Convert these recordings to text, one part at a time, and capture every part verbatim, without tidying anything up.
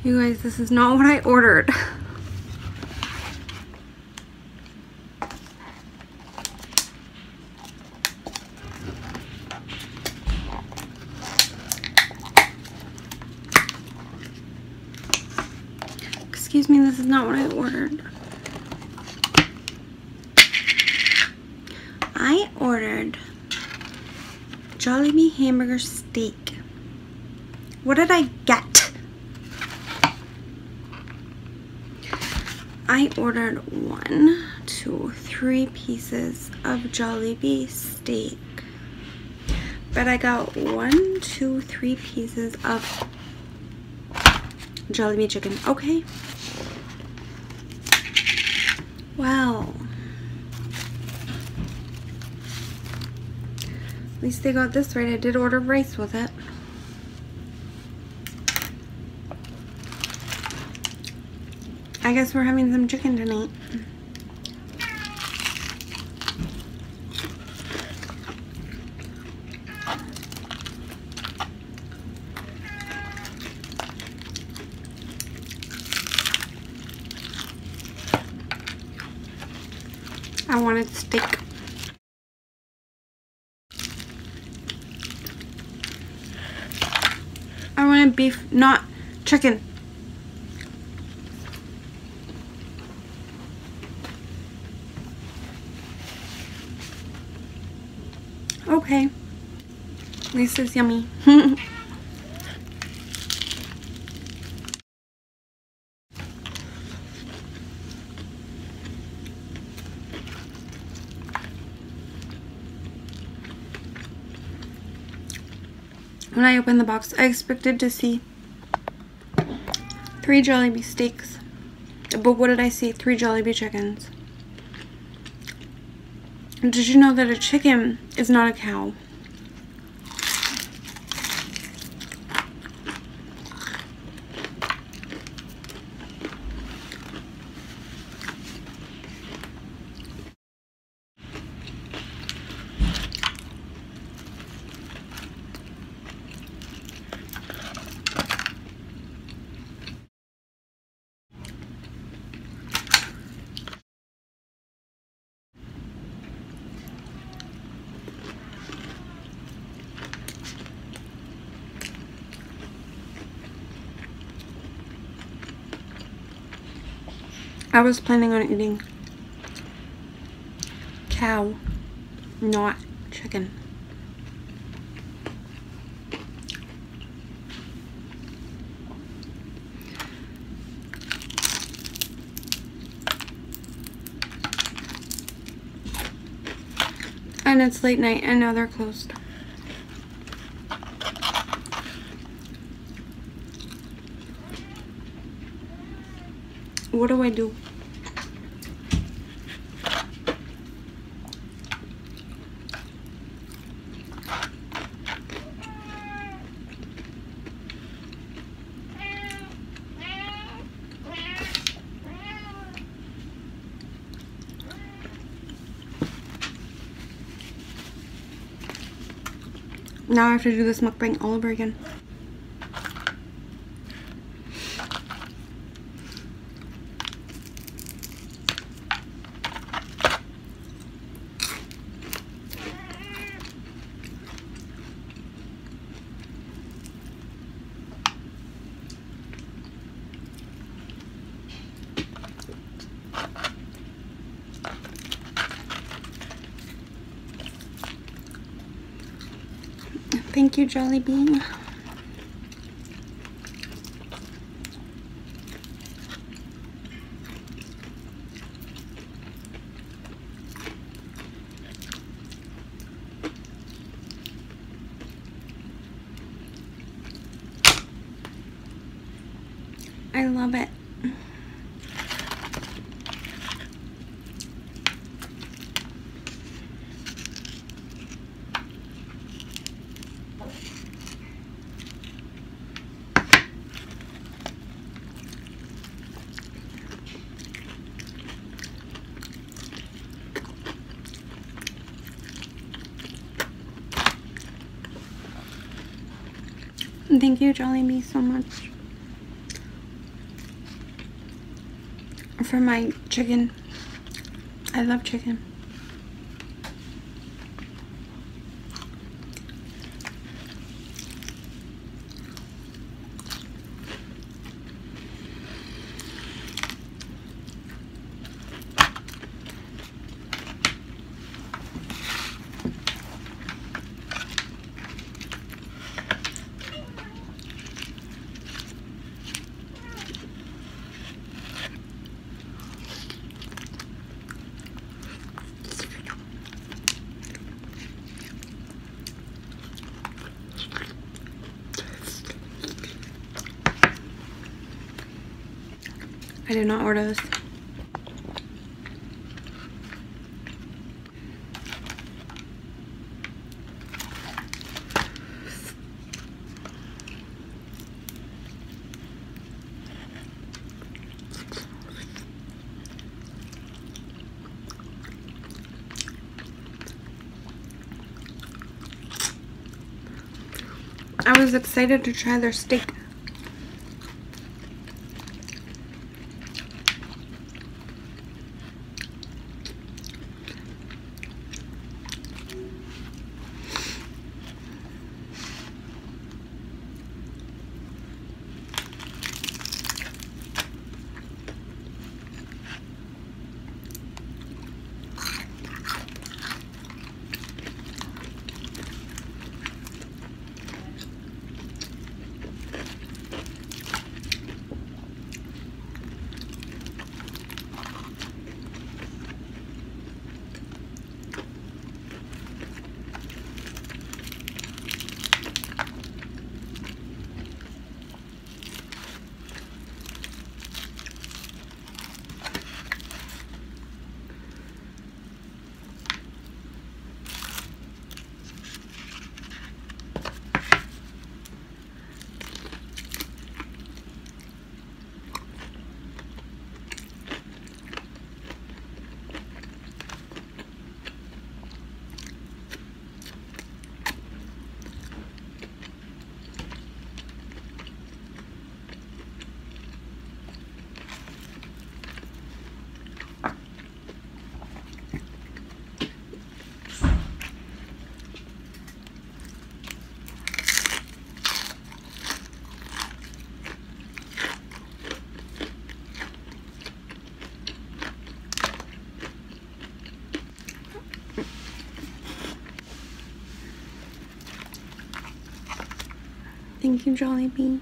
You guys, this is not what I ordered. Excuse me, this is not what I ordered. I ordered Jollibee hamburger steak. What did I get? I ordered one, two, three pieces of Jollibee steak. But I got one, two, three pieces of Jollibee chicken. Okay. Well. At least they got this right. I did order rice with it. I guess we're having some chicken tonight. I wanted steak. I wanted beef, not chicken. Okay. At least it's yummy. When I opened the box, I expected to see three Jollibee steaks. But what did I see? Three Jollibee chickens. Did you know that a chicken is not a cow? I was planning on eating cow, not chicken. And it's late night and now they're closed. What do I do? Now I have to do this mukbang all over again. Thank you, Jollibee. I love it. Thank you, Jollibee, so much. for my chicken. I love chicken. I did not order this. I was excited to try their steak. Thank you, Jollibee.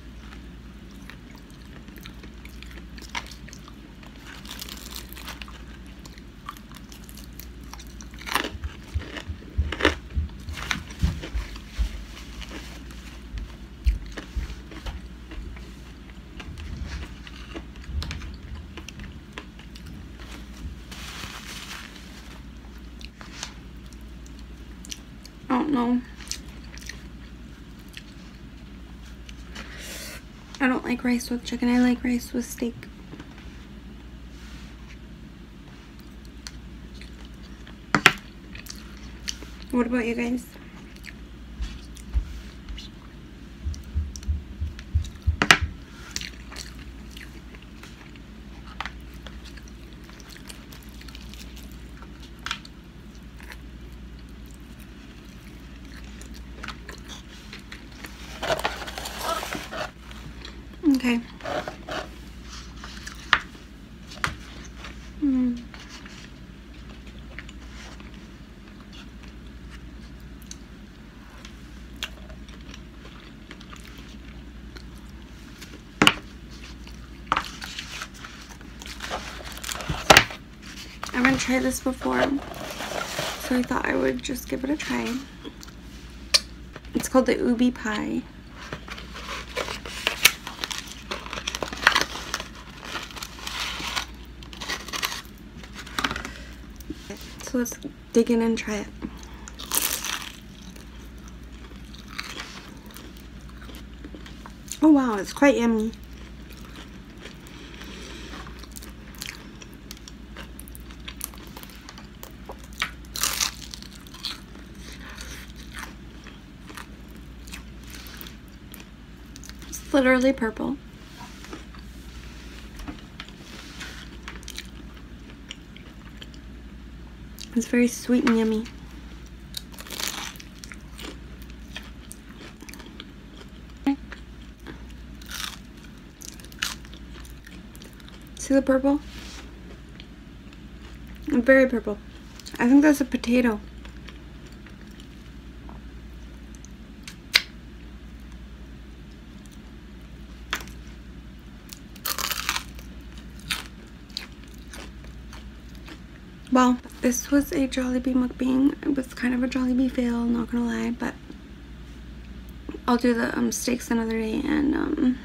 I don't know. I don't like rice with chicken. I like rice with steak. What about you guys? Okay. Mm. I haven't tried this before, so I thought I would just give it a try. It's called the Ubi Pie. So let's dig in and try it. Oh wow, it's quite yummy. It's literally purple. It's very sweet and yummy. See the purple? Very purple. I think that's a potato. Well, this was a Jollibee mukbang. It was kind of a Jollibee fail, not gonna lie, but I'll do the um, steaks another day, and um,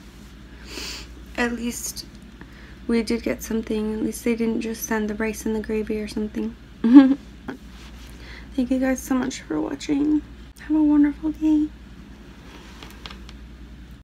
at least we did get something. At least they didn't just send the rice and the gravy or something. Thank you guys so much for watching. Have a wonderful day.